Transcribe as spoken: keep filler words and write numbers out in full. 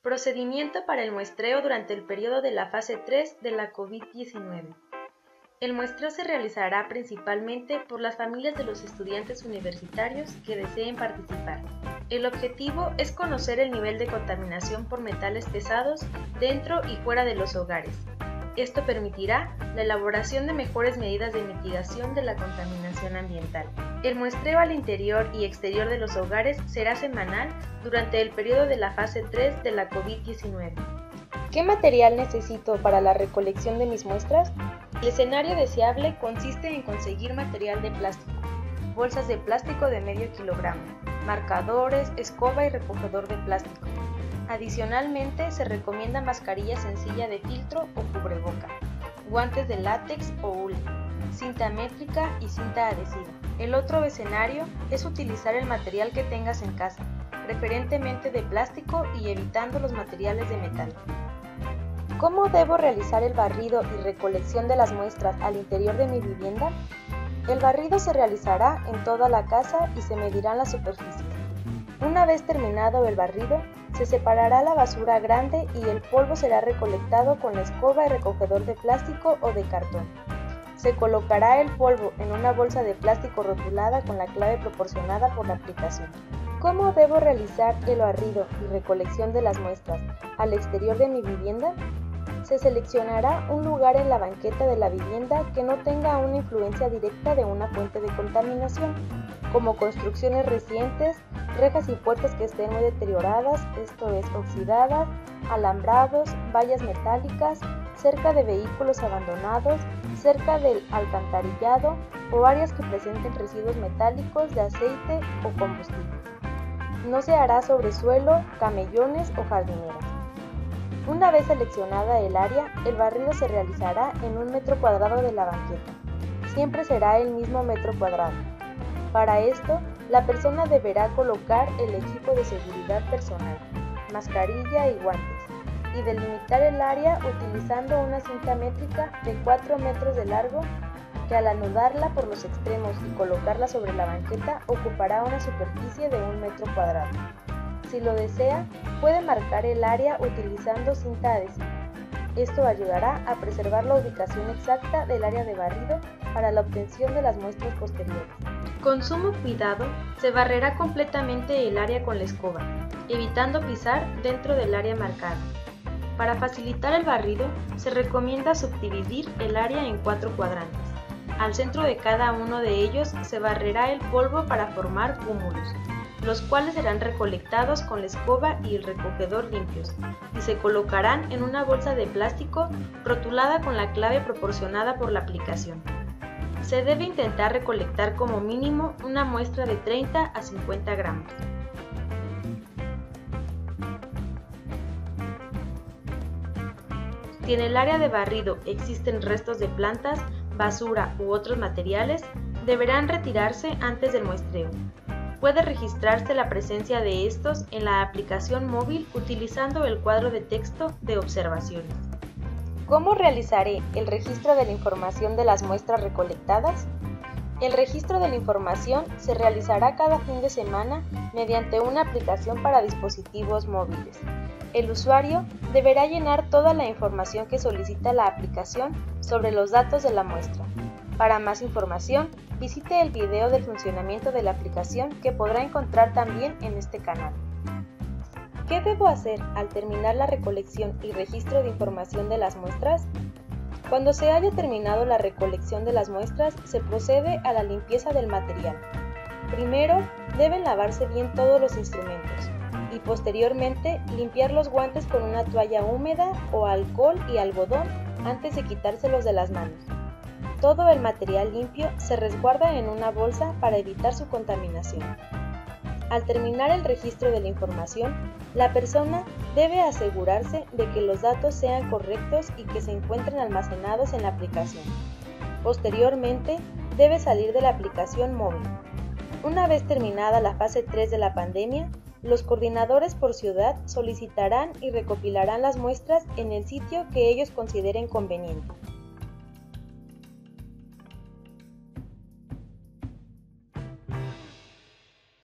Procedimiento para el muestreo durante el periodo de la fase tres de la COVID diecinueve. El muestreo se realizará principalmente por las familias de los estudiantes universitarios que deseen participar. El objetivo es conocer el nivel de contaminación por metales pesados dentro y fuera de los hogares. Esto permitirá la elaboración de mejores medidas de mitigación de la contaminación ambiental. El muestreo al interior y exterior de los hogares será semanal durante el periodo de la fase tres de la COVID diecinueve. ¿Qué material necesito para la recolección de mis muestras? El escenario deseable consiste en conseguir material de plástico, bolsas de plástico de medio kilogramo, marcadores, escoba y recogedor de plástico. Adicionalmente, se recomienda mascarilla sencilla de filtro o cubreboca, guantes de látex o hule, cinta métrica y cinta adhesiva. El otro escenario es utilizar el material que tengas en casa, preferentemente de plástico y evitando los materiales de metal. ¿Cómo debo realizar el barrido y recolección de las muestras al interior de mi vivienda? El barrido se realizará en toda la casa y se medirán las superficies. Una vez terminado el barrido, se separará la basura grande y el polvo será recolectado con la escoba y recogedor de plástico o de cartón. Se colocará el polvo en una bolsa de plástico rotulada con la clave proporcionada por la aplicación. ¿Cómo debo realizar el barrido y recolección de las muestras al exterior de mi vivienda? Se seleccionará un lugar en la banqueta de la vivienda que no tenga una influencia directa de una fuente de contaminación, como construcciones recientes, rejas y puertas que estén muy deterioradas, esto es, oxidadas, alambrados, vallas metálicas, cerca de vehículos abandonados, cerca del alcantarillado o áreas que presenten residuos metálicos de aceite o combustible. No se hará sobre suelo, camellones o jardineras. Una vez seleccionada el área, el barrido se realizará en un metro cuadrado de la banqueta. Siempre será el mismo metro cuadrado. Para esto, la persona deberá colocar el equipo de seguridad personal, mascarilla y guantes, y delimitar el área utilizando una cinta métrica de cuatro metros de largo que al anudarla por los extremos y colocarla sobre la banqueta ocupará una superficie de un metro cuadrado. Si lo desea, puede marcar el área utilizando cinta adhesiva. Esto ayudará a preservar la ubicación exacta del área de barrido para la obtención de las muestras posteriores. Con sumo cuidado, se barrerá completamente el área con la escoba, evitando pisar dentro del área marcada. Para facilitar el barrido, se recomienda subdividir el área en cuatro cuadrantes. Al centro de cada uno de ellos se barrerá el polvo para formar cúmulos, los cuales serán recolectados con la escoba y el recogedor limpios, y se colocarán en una bolsa de plástico rotulada con la clave proporcionada por la aplicación. Se debe intentar recolectar como mínimo una muestra de treinta a cincuenta gramos. Si en el área de barrido existen restos de plantas, basura u otros materiales, deberán retirarse antes del muestreo. Puede registrarse la presencia de estos en la aplicación móvil utilizando el cuadro de texto de observaciones. ¿Cómo realizaré el registro de la información de las muestras recolectadas? El registro de la información se realizará cada fin de semana mediante una aplicación para dispositivos móviles. El usuario deberá llenar toda la información que solicita la aplicación sobre los datos de la muestra. Para más información, visite el video del funcionamiento de la aplicación que podrá encontrar también en este canal. ¿Qué debo hacer al terminar la recolección y registro de información de las muestras? Cuando se haya terminado la recolección de las muestras, se procede a la limpieza del material. Primero, deben lavarse bien todos los instrumentos y posteriormente limpiar los guantes con una toalla húmeda o alcohol y algodón antes de quitárselos de las manos. Todo el material limpio se resguarda en una bolsa para evitar su contaminación. Al terminar el registro de la información, la persona debe asegurarse de que los datos sean correctos y que se encuentren almacenados en la aplicación. Posteriormente, debe salir de la aplicación móvil. Una vez terminada la fase tres de la pandemia, los coordinadores por ciudad solicitarán y recopilarán las muestras en el sitio que ellos consideren conveniente.